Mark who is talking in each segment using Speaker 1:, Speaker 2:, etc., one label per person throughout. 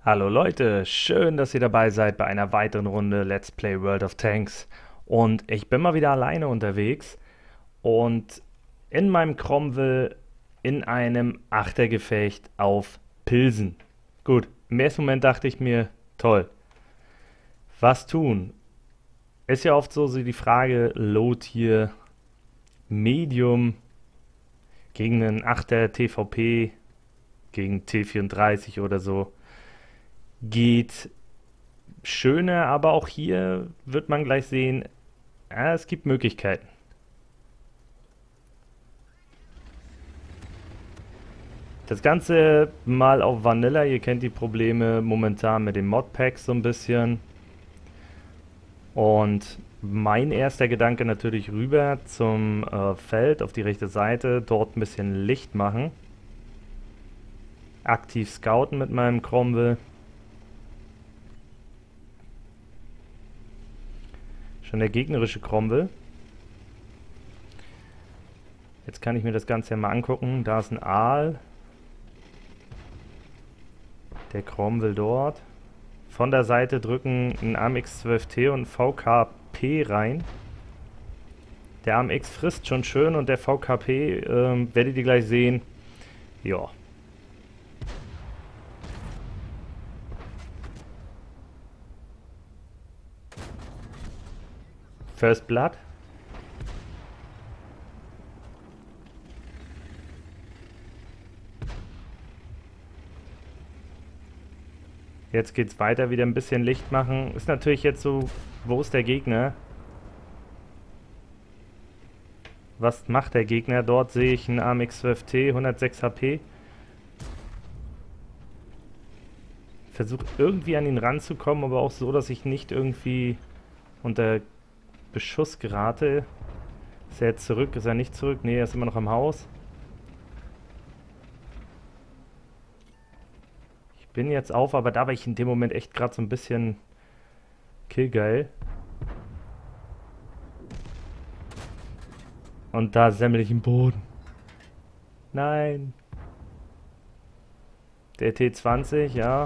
Speaker 1: Hallo Leute, schön, dass ihr dabei seid bei einer weiteren Runde Let's Play World of Tanks. Und ich bin mal wieder alleine unterwegs und in meinem Cromwell in einem Achtergefecht auf Pilsen. Gut, im ersten Moment dachte ich mir, toll, was tun? Ist ja oft so die Frage, Low Tier, Medium gegen einen Achter TVP, gegen T34 oder so. Geht schöner, aber auch hier wird man gleich sehen, es gibt Möglichkeiten. Das Ganze mal auf Vanilla, ihr kennt die Probleme momentan mit den Modpacks so ein bisschen. Und mein erster Gedanke natürlich rüber zum Feld auf die rechte Seite, dort ein bisschen Licht machen. Aktiv scouten mit meinem Cromwell. Schon der gegnerische Cromwell. Jetzt kann ich mir das Ganze ja mal angucken. Da ist ein Aal. Der Cromwell dort. Von der Seite drücken ein AMX-12T und ein VKP rein. Der AMX frisst schon schön und der VKP, werdet ihr gleich sehen, ja. First Blood. Jetzt geht's weiter, wieder ein bisschen Licht machen. Ist natürlich jetzt so, wo ist der Gegner? Was macht der Gegner? Dort sehe ich einen AMX-12T, 106 HP. Versuche irgendwie an ihn ranzukommen, aber auch so, dass ich nicht irgendwie unter Beschuss gerate. Ist er jetzt zurück? Ist er nicht zurück? Ne, er ist immer noch am Haus. Ich bin jetzt auf, aber da war ich in dem Moment echt gerade so ein bisschen killgeil. Und da semmel ich im Boden. Nein. Der T20, ja.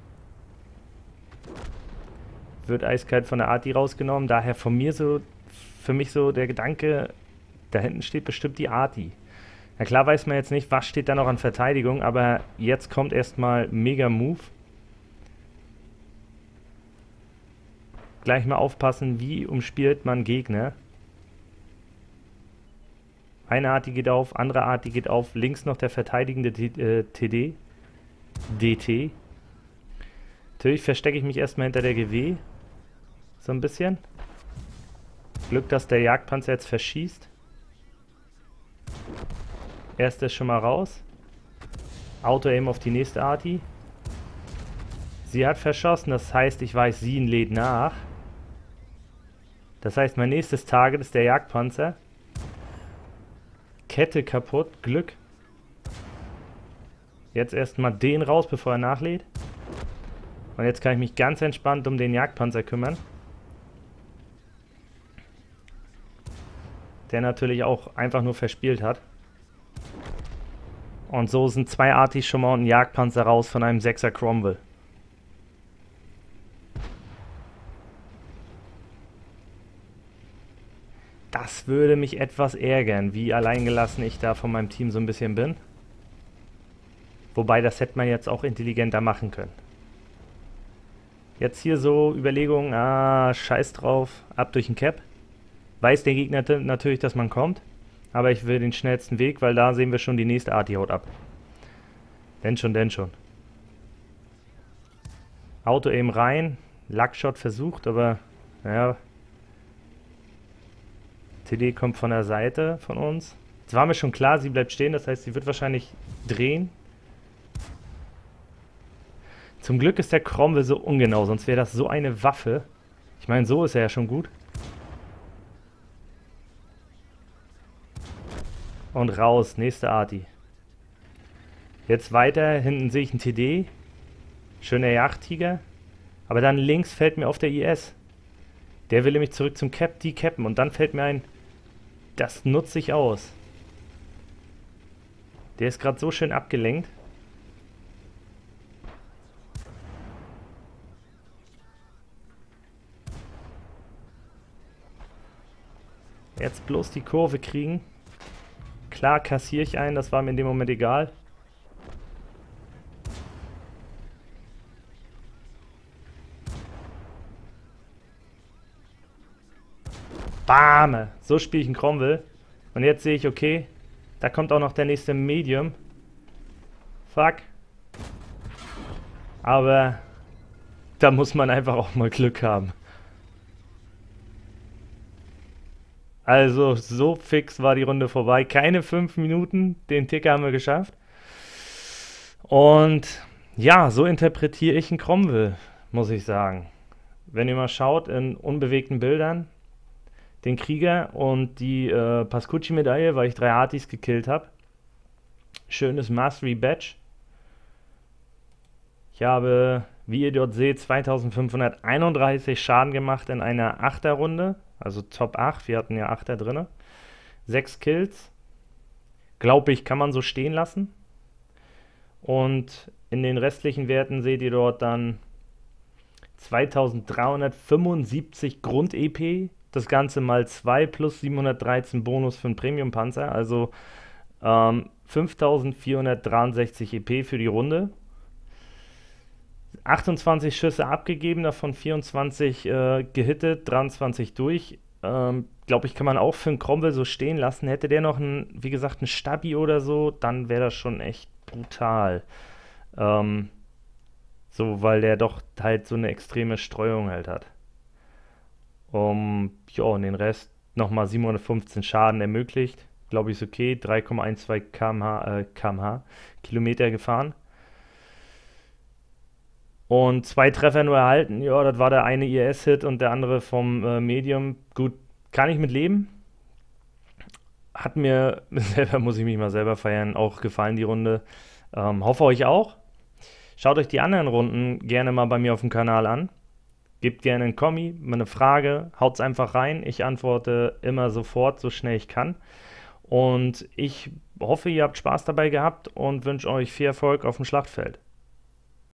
Speaker 1: Wird eiskalt von der Arti rausgenommen. Daher von mir so, für mich so der Gedanke, da hinten steht bestimmt die Arti. Na klar weiß man jetzt nicht, was steht da noch an Verteidigung, aber jetzt kommt erstmal mega Move. Gleich mal aufpassen, wie umspielt man Gegner. Eine Arti geht auf, andere Arti geht auf, links noch der verteidigende TD. DT. Natürlich verstecke ich mich erstmal hinter der GW. So ein bisschen. Glück, dass der Jagdpanzer jetzt verschießt. Erster ist schon mal raus. Auto-Aim auf die nächste Arti. Sie hat verschossen, das heißt, ich weiß, sie lädt nach. Das heißt, mein nächstes Target ist der Jagdpanzer. Kette kaputt, Glück. Jetzt erstmal den raus, bevor er nachlädt. Und jetzt kann ich mich ganz entspannt um den Jagdpanzer kümmern. Der natürlich auch einfach nur verspielt hat. Und so sind zwei Artis schon mal und ein Jagdpanzer raus von einem 6er Cromwell. Das würde mich etwas ärgern, wie alleingelassen ich da von meinem Team so ein bisschen bin. Wobei, das hätte man jetzt auch intelligenter machen können. Jetzt hier so Überlegungen, scheiß drauf, ab durch den Cap. Weiß der Gegner natürlich, dass man kommt. Aber ich will den schnellsten Weg, weil da sehen wir schon die nächste Arti haut ab. Denn schon, denn schon. Auto-Aim rein. Luckshot versucht, aber naja. TD kommt von der Seite von uns. Jetzt war mir schon klar, sie bleibt stehen, das heißt, sie wird wahrscheinlich drehen. Zum Glück ist der Cromwell so ungenau, sonst wäre das so eine Waffe. Ich meine, so ist er ja schon gut. Und raus, nächste Arti. Jetzt weiter, hinten sehe ich einen TD. Schöner Jagdtiger. Aber dann links fällt mir auf der IS. Der will nämlich zurück zum Cap, die cappen. Und dann fällt mir ein, das nutze ich aus. Der ist gerade so schön abgelenkt. Jetzt bloß die Kurve kriegen. Klar kassiere ich einen, das war mir in dem Moment egal. Bam! So spiele ich einen Cromwell. Und jetzt sehe ich, okay, da kommt auch noch der nächste Medium. Fuck. Aber da muss man einfach auch mal Glück haben. Also so fix war die Runde vorbei. Keine 5 Minuten, den Ticker haben wir geschafft. Und ja, so interpretiere ich einen Cromwell, muss ich sagen. Wenn ihr mal schaut in unbewegten Bildern, den Krieger und die Pascucci-Medaille, weil ich 3 Artis gekillt habe. Schönes Mastery-Badge. Ich habe, wie ihr dort seht, 2531 Schaden gemacht in einer 8er-Runde. Also Top 8, wir hatten ja 8er drin. 6 Kills. Glaube ich, kann man so stehen lassen. Und in den restlichen Werten seht ihr dort dann 2375 Grund-EP. Das Ganze mal 2 plus 713 Bonus für einen Premium-Panzer. Also 5463 EP für die Runde. 28 Schüsse abgegeben, davon 24 gehittet, 23 durch. Glaube ich, kann man auch für einen Cromwell so stehen lassen. Hätte der noch, wie gesagt, einen Stabi oder so, dann wäre das schon echt brutal. So, weil der doch halt so eine extreme Streuung halt hat. Ja, und den Rest nochmal 715 Schaden ermöglicht. Glaube ich, ist okay. 3,12 km/h, Kilometer gefahren. Und 2 Treffer nur erhalten. Ja, das war der eine IS-Hit und der andere vom Medium. Gut, kann ich mit leben. Hat mir selber, muss ich mich mal selber feiern, auch gefallen die Runde. Hoffe euch auch. Schaut euch die anderen Runden gerne mal bei mir auf dem Kanal an. Gebt gerne einen Kommi, eine Frage, haut's einfach rein. Ich antworte immer sofort, so schnell ich kann. Und ich hoffe, ihr habt Spaß dabei gehabt und wünsche euch viel Erfolg auf dem Schlachtfeld.